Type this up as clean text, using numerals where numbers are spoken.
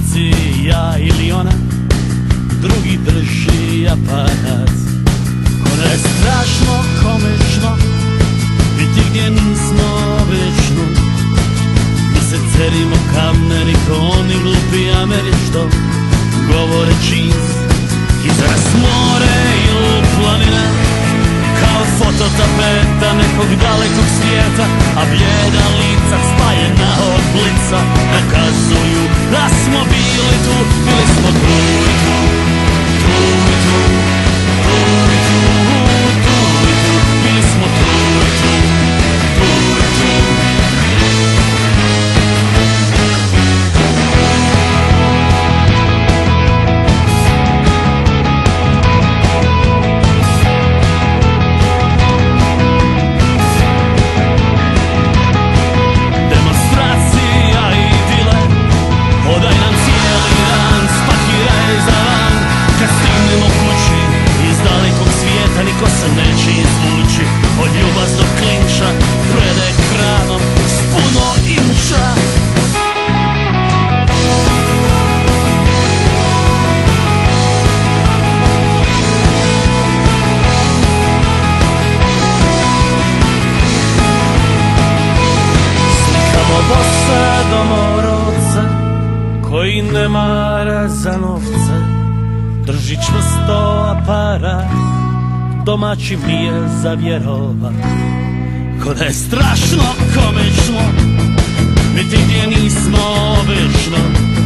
demonstracije, ja ili ona, drugi drži aparat. Koda je strašno komično biti gdje nismo večno. Mi se cerimo kameni ko oni glupi Ameri što govore čins izraz more ili planina, kao fototapeta nekog dalekog svijeta, a blijeda lica spaljena od blica dokazuju da smo bili tu, bili smo tu i tu, tu i tu, tu i tu, tu i tu, bili smo tu i tu, tu i tu. Niko se neće izvući od ljubaznog klinča pred ekranom s puno inča. Slikamo bosa domorodca koji ne mara za novce, drži čvrsto aparat, domaćim nije za vjerovat. Ko da je strašno komično biti gdje nismo obično.